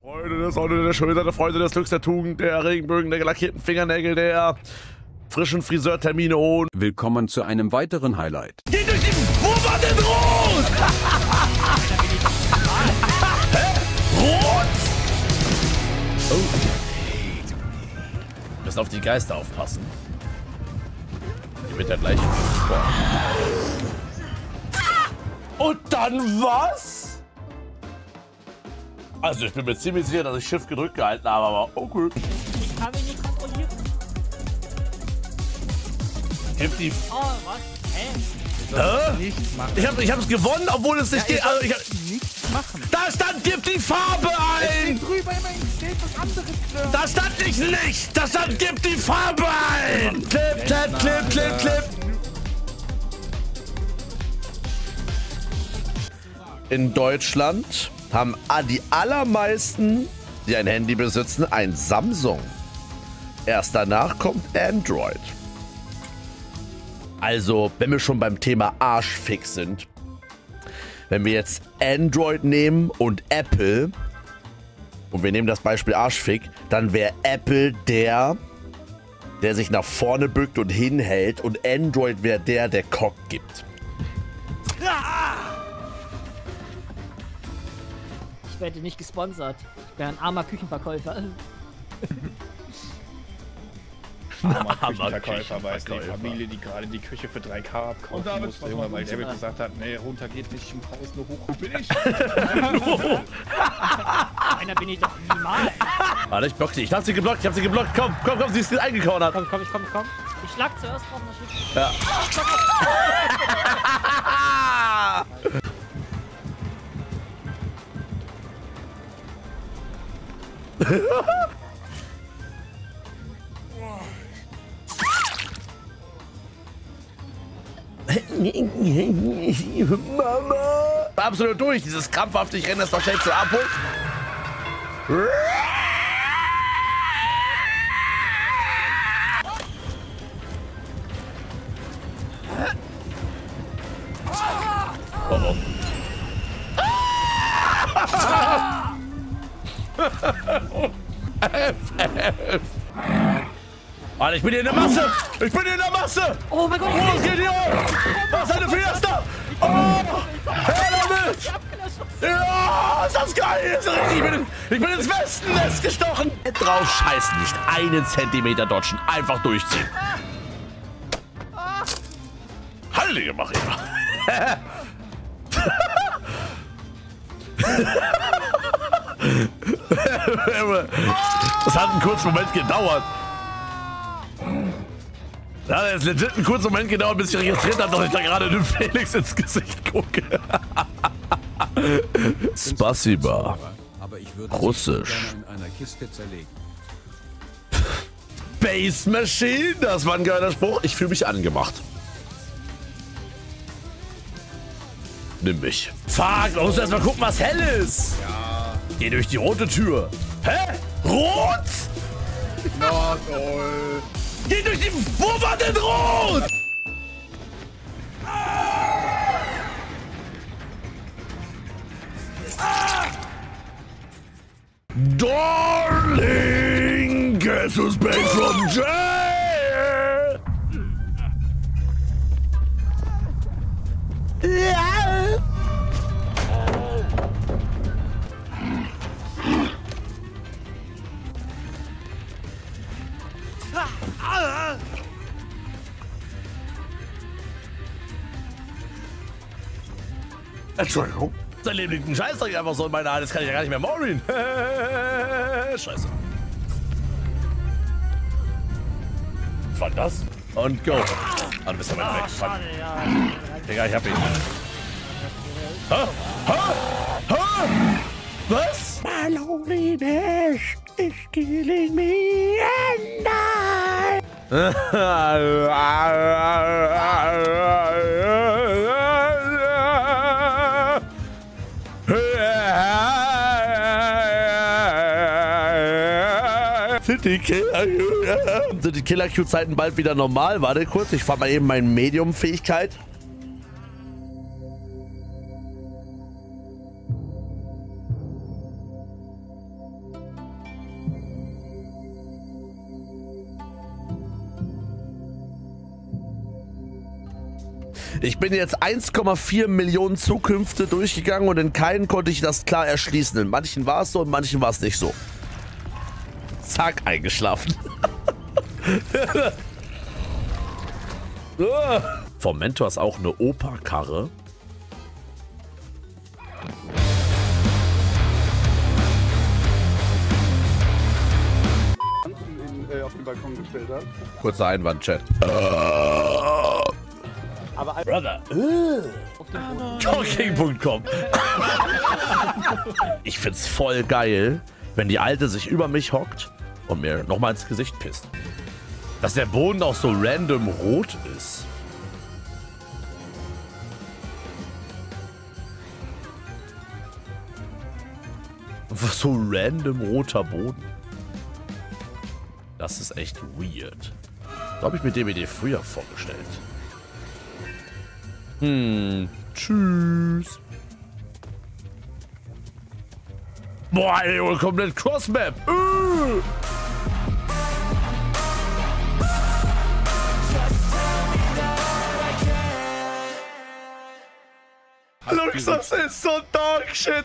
Freunde der Sonne, der Schulter, der Freude, des Glücks, der Tugend, der Regenbögen, der gelackierten Fingernägel, der frischen Friseurtermine und... Willkommen zu einem weiteren Highlight. Geh durch die... Wo war denn Rot? Hä? Rot? Oh. Wir müssen auf die Geister aufpassen. Die wird ja gleich... Boah. Und dann was? Also ich bin mir ziemlich sicher, dass ich Shift gedrückt gehalten habe, aber okay. Ich kann mich nicht kontrollieren. Gib die... Oh, was? Nichts machen. Ich hab's gewonnen, obwohl es nicht geht. Also Nichts machen. da stand, gib die Farbe ein! Drüber immerhin steht was anderes drin. Da stand nicht! Da stand, gib die Farbe ein! Clip, clip, clip, clip, clip! In Deutschland haben die allermeisten, die ein Handy besitzen, ein Samsung. Erst danach kommt Android. Also, wenn wir schon beim Thema Arschfix sind, wenn wir jetzt Android nehmen und Apple, und wir nehmen das Beispiel Arschfick, dann wäre Apple der sich nach vorne bückt und hinhält, und Android wäre der Cock gibt. Ich werde nicht gesponsert. Ich bin ein armer Küchenverkäufer. Armer Küchenverkäufer, weiß die Familie, die gerade die Küche für 3K abkaufen musste, Junge, weil David gesagt hat, nee, runter geht nicht im Preis, nur hoch bin ich. Einer bin ich doch niemals. Warte, ich block die. Ich hab sie geblockt, Komm, sie ist eingekauert. Komm. Ich schlag zuerst drauf und dann schießt. Ja. Mama! Absolut durch, dieses krampfhafte, ich renne das doch schnell zur Abholt. Oh. Alter, ich bin hier in der Masse! Oh mein Gott! Oh, was geht hier? Was ist eine Fiesta? Oh! Her damit! Ja, ist das geil! Ist richtig. Ich bin ins Westennest gestochen! Drauf scheißen, nicht einen Zentimeter dodgen, einfach durchziehen. Heilige Maria! Das hat einen kurzen Moment gedauert. Das hat jetzt legit einen kurzen Moment gedauert, bis ich registriert habe, dass ich da gerade dem Felix ins Gesicht gucke. Spasiba. Russisch. In einer Kiste zerlegen. Base Machine, das war ein geiler Spruch. Ich fühle mich angemacht. Nimm mich. Fuck, man muss erst mal gucken, was hell ist. Ja. Geh durch die rote Tür. Hä? Rot? Na toll. Geh durch die... Wo war denn Rot? Darling, guess who's back from jail? Ja. Entschuldigung. Sein Leben liegt ein Scheißdreck einfach so in meiner Hand. Das kann ich ja gar nicht mehr maulen. Scheiße. Was war das? Und go. Ah, du bist ja weit weg. Fuck. Digga, ich hab ihn. Ha? Was? My loneliness is killing me and Sind die Killer-Q-Zeiten bald wieder normal? Warte kurz, ich fahr mal eben meine Medium-Fähigkeit. Ich bin jetzt 1,4 Millionen Zukünfte durchgegangen und in keinen konnte ich das klar erschließen. In manchen war es so, in manchen war es nicht so. Zack, eingeschlafen. Vom Mentor ist auch eine Opa-Karre. Auf den Balkon gestellt hat. Kurzer Einwand-Chat. Aber Brother. Talking.com. Ich find's voll geil, wenn die Alte sich über mich hockt und mir nochmal ins Gesicht pisst. Dass der Boden auch so random rot ist. So random roter Boden. Das ist echt weird. So habe ich mir DBD früher vorgestellt. Tschüss. Boah, ey, komplett Crossmap. Luxus ist so Dogshit.